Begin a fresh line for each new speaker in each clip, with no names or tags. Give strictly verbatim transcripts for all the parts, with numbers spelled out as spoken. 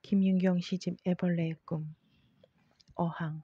김윤경 시집 애벌레의 꿈. 어항.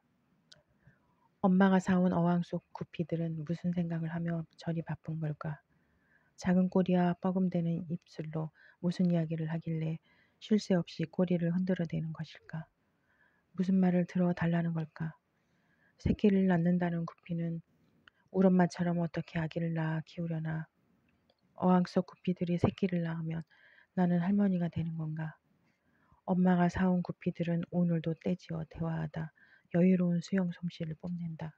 엄마가 사온 어항 속 구피들은 무슨 생각을 하며 저리 바쁜 걸까? 작은 꼬리와 뻐금대는 입술로 무슨 이야기를 하길래 쉴 새 없이 꼬리를 흔들어대는 것일까? 무슨 말을 들어 달라는 걸까? 새끼를 낳는다는 구피는 울 엄마처럼 어떻게 아기를 낳아 키우려나? 어항 속 구피들이 새끼를 낳으면 나는 할머니가 되는 건가? 엄마가 사온 구피들은 오늘도 떼지어 대화하다 여유로운 수영 솜씨를 뽐낸다.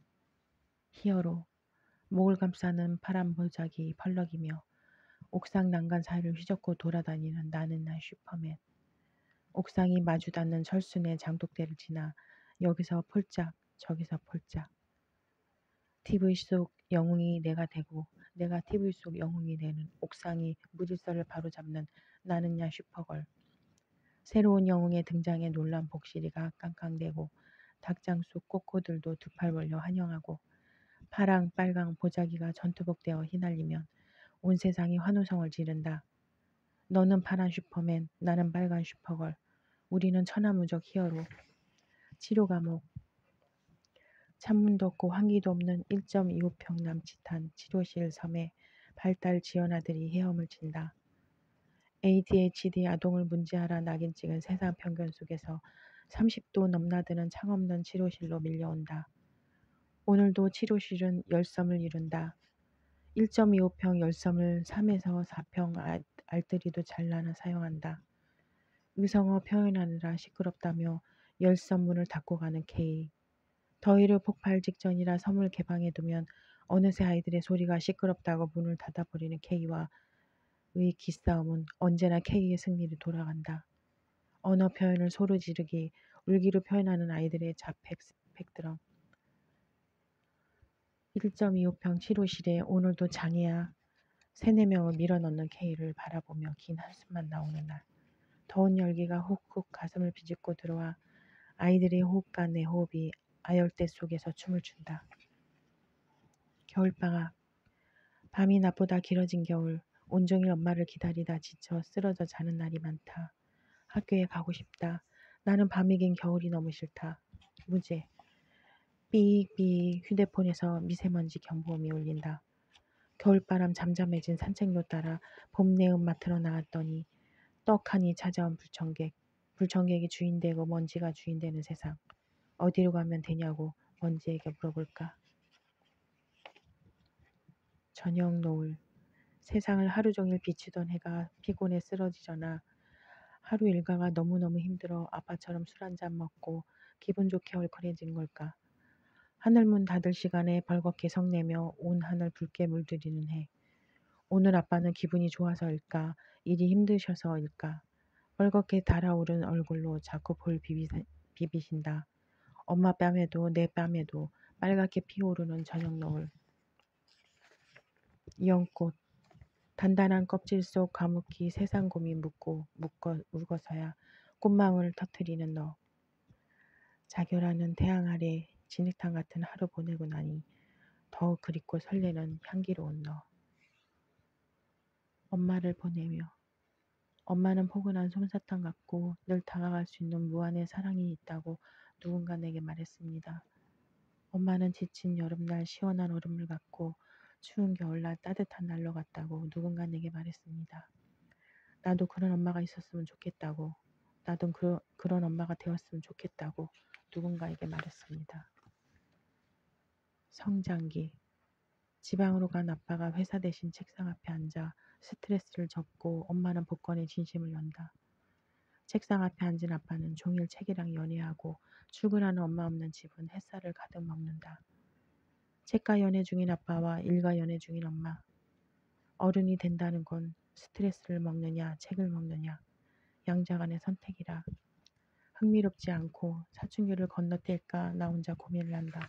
히어로. 목을 감싸는 파란 보자기 펄럭이며 옥상 난간 사이를 휘젓고 돌아다니는 나는 나 슈퍼맨. 옥상이 마주 닿는 철순의 장독대를 지나 여기서 폴짝 저기서 폴짝. 티비 속 영웅이 내가 되고 내가 티비 속 영웅이 되는 옥상이 무질서를 바로잡는 나는야 슈퍼걸. 새로운 영웅의 등장에 놀란 복실이가 깡깡대고 닭장 속 꼬꼬들도 두 팔 벌려 환영하고 파랑 빨강 보자기가 전투복되어 휘날리면 온 세상이 환호성을 지른다. 너는 파란 슈퍼맨, 나는 빨간 슈퍼걸. 우리는 천하무적 히어로. 치료 감옥. 찬문도 없고 환기도 없는 일 점 이오 평 남짓한 치료실 섬에 발달 지연아들이 헤엄을 친다. 에이디에이치디 아동을 문제하라 낙인 찍은 세상 편견 속에서 삼십 도 넘나드는 창없는 치료실로 밀려온다. 오늘도 치료실은 열섬을 이룬다. 일 점 이오 평 열섬을 삼에서 사 평 알뜰이도 잘라나 사용한다. 의성어 표현하느라 시끄럽다며 열섬 문을 닫고 가는 K. 더위를 폭발 직전이라 섬을 개방해두면 어느새 아이들의 소리가 시끄럽다고 문을 닫아버리는 K와 의 기싸움은 언제나 K의 승리로 돌아간다. 언어 표현을 소로 지르기, 울기로 표현하는 아이들의 자팩 스펙트럼. 일 점 이오 평 치료실에 오늘도 장애야 세네 명을 밀어넣는 K를 바라보며 긴 한숨만 나오는 날. 더운 열기가 훅훅 가슴을 비집고 들어와 아이들의 호흡과 내 호흡이 아열대 속에서 춤을 춘다. 겨울방학. 밤이 낮보다 길어진 겨울. 온종일 엄마를 기다리다 지쳐 쓰러져 자는 날이 많다. 학교에 가고 싶다. 나는 밤이긴 겨울이 너무 싫다. 무제. 삐익삐익 휴대폰에서 미세먼지 경보음이 울린다. 겨울바람 잠잠해진 산책로 따라 봄 내음 맡으러 나왔더니 떡하니 찾아온 불청객. 불청객이 주인되고 먼지가 주인되는 세상. 어디로 가면 되냐고 먼지에게 물어볼까. 저녁 노을. 세상을 하루 종일 비추던 해가 피곤해 쓰러지잖아. 하루 일과가 너무너무 힘들어 아빠처럼 술 한잔 먹고 기분 좋게 얼큰해진 걸까. 하늘문 닫을 시간에 벌겋게 성내며 온 하늘 붉게 물들이는 해. 오늘 아빠는 기분이 좋아서일까 일이 힘드셔서일까 벌겋게 달아오른 얼굴로 자꾸 볼 비비, 비비신다. 엄마 뺨에도 내 뺨에도 빨갛게 피어오르는 저녁 노을. 연꽃. 단단한 껍질 속 과묵히 세상 고민 묻고 묶어 울고서야 꽃망울을 터뜨리는 너. 자결하는 태양 아래 진흙탕 같은 하루 보내고 나니 더욱 그립고 설레는 향기로운 너. 엄마를 보내며. 엄마는 포근한 솜사탕 같고 늘 다가갈 수 있는 무한의 사랑이 있다고 누군가 내게 말했습니다. 엄마는 지친 여름날 시원한 얼음물 같고 추운 겨울날 따뜻한 난로 같다고 누군가 내게 말했습니다. 나도 그런 엄마가 있었으면 좋겠다고, 나도 그, 그런 엄마가 되었으면 좋겠다고 누군가에게 말했습니다. 성장기. 지방으로 간 아빠가 회사 대신 책상 앞에 앉아 스트레스를 접고 엄마는 복권에 진심을 연다. 책상 앞에 앉은 아빠는 종일 책이랑 연애하고 출근하는 엄마 없는 집은 햇살을 가득 먹는다. 책과 연애 중인 아빠와 일과 연애 중인 엄마. 어른이 된다는 건 스트레스를 먹느냐 책을 먹느냐 양자 간의 선택이라. 흥미롭지 않고 사춘기를 건너뛸까 나 혼자 고민을 한다.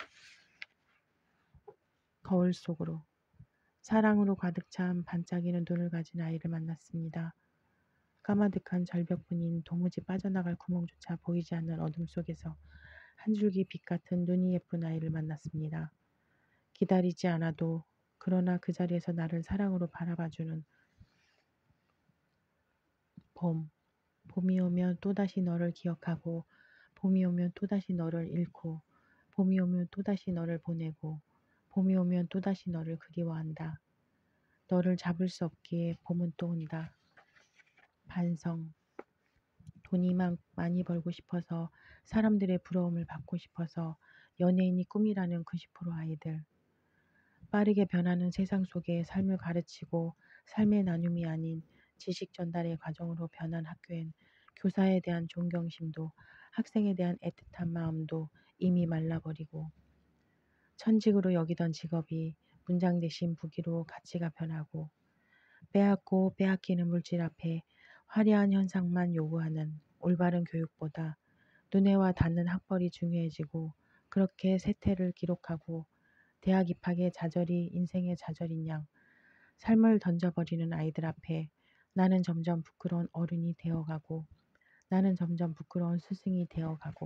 거울 속으로. 사랑으로 가득 찬 반짝이는 눈을 가진 아이를 만났습니다. 까마득한 절벽뿐인 도무지 빠져나갈 구멍조차 보이지 않는 어둠 속에서 한 줄기 빛 같은 눈이 예쁜 아이를 만났습니다. 기다리지 않아도 그러나 그 자리에서 나를 사랑으로 바라봐주는 봄. 봄이 오면 또다시 너를 기억하고 봄이 오면 또다시 너를 잃고 봄이 오면 또다시 너를 보내고 봄이 오면 또다시 너를 그리워한다. 너를 잡을 수 없기에 봄은 또 온다. 반성. 돈이 막 많이 벌고 싶어서 사람들의 부러움을 받고 싶어서 연예인이 꿈이라는 구십 퍼센트 아이들. 빠르게 변하는 세상 속에 삶을 가르치고 삶의 나눔이 아닌 지식 전달의 과정으로 변한 학교엔 교사에 대한 존경심도 학생에 대한 애틋한 마음도 이미 말라버리고 천직으로 여기던 직업이 문장 대신 부기로 가치가 변하고 빼앗고 빼앗기는 물질 앞에 화려한 현상만 요구하는 올바른 교육보다 눈에와 닿는 학벌이 중요해지고 그렇게 세태를 기록하고 대학 입학의 좌절이 인생의 좌절인 양 삶을 던져버리는 아이들 앞에 나는 점점 부끄러운 어른이 되어가고 나는 점점 부끄러운 스승이 되어가고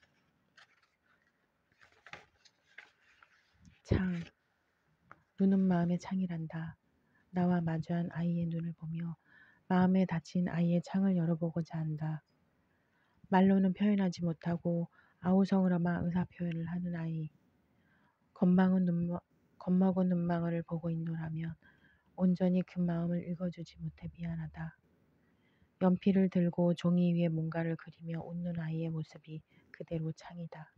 창 눈은 마음의 창이란다. 나와 마주한 아이의 눈을 보며 마음에 닫힌 아이의 창을 열어보고자 한다. 말로는 표현하지 못하고 아우성으로만 의사표현을 하는 아이. 겁먹은 눈, 겁먹은 눈망울을 보고 있노라면 온전히 그 마음을 읽어주지 못해 미안하다. 연필을 들고 종이 위에 뭔가를 그리며 웃는 아이의 모습이 그대로 창이다.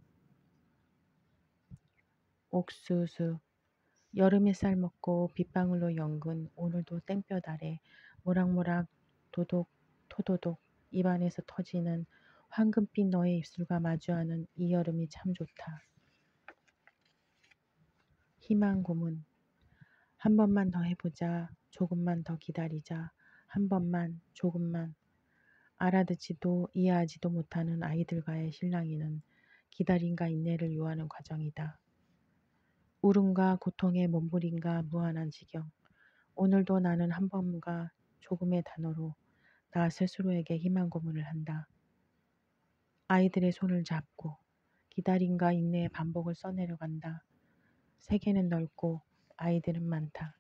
옥수수. 여름 햇살 먹고 빗방울로 연근 오늘도 땡볕 아래 모락모락 도독 토도독 입안에서 터지는 황금빛 너의 입술과 마주하는 이 여름이 참 좋다. 희망 고문. 한 번만 더 해보자. 조금만 더 기다리자. 한 번만, 조금만. 알아듣지도 이해하지도 못하는 아이들과의 실랑이는 기다림과 인내를 요하는 과정이다. 울음과 고통의 몸부림과 무한한 지경. 오늘도 나는 한 번과 조금의 단어로 나 스스로에게 희망 고문을 한다. 아이들의 손을 잡고 기다림과 인내의 반복을 써내려간다. 세계는 넓고 아이들은 많다.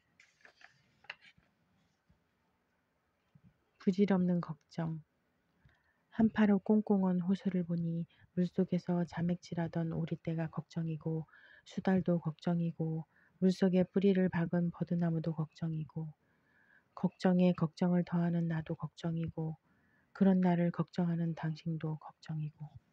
부질없는 걱정. 한파로 꽁꽁 호수를 보니 물속에서 자맥질하던 오리떼가 걱정이고 수달도 걱정이고 물속에 뿌리를 박은 버드나무도 걱정이고 걱정에 걱정을 더하는 나도 걱정이고 그런 나를 걱정하는 당신도 걱정이고